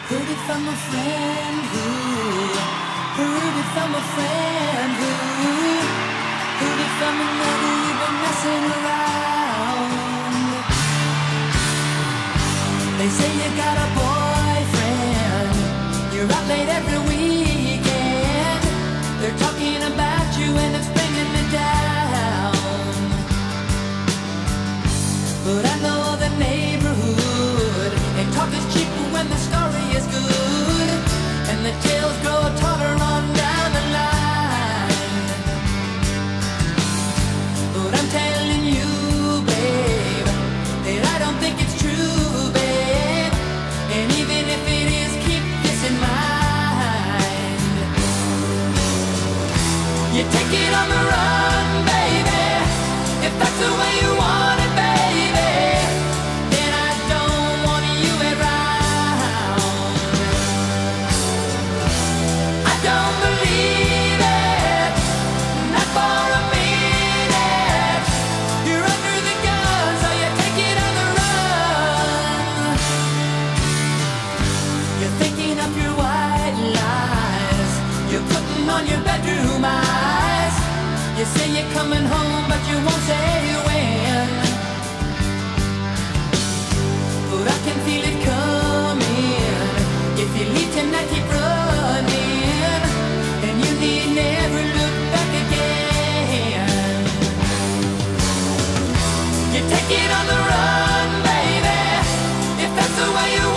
Heard it from a friend who heard it from a friend who heard it from another. You've been messing around. They say you got a boyfriend. You're out late every weekend. They're talking about you and it's bringing me down. But I know the neighborhood, and talk is cheap when the story is good, and the tales grow taller on down the line. But I'm telling you, babe, that I don't think it's true, babe. And even if it is, keep this in mind. You take it on the run, baby, if that's the way you want it, baby. Then I don't want you around. I don't believe it, not for a minute. You're under the gun, so you take it on the run. You're thinking up your white lies. You're putting on your bedroom eyes. You say you're coming home, but you won't say when. But I can feel it coming. If you leave tonight, keep running, and you need never look back again. You take it on the run, baby, if that's the way you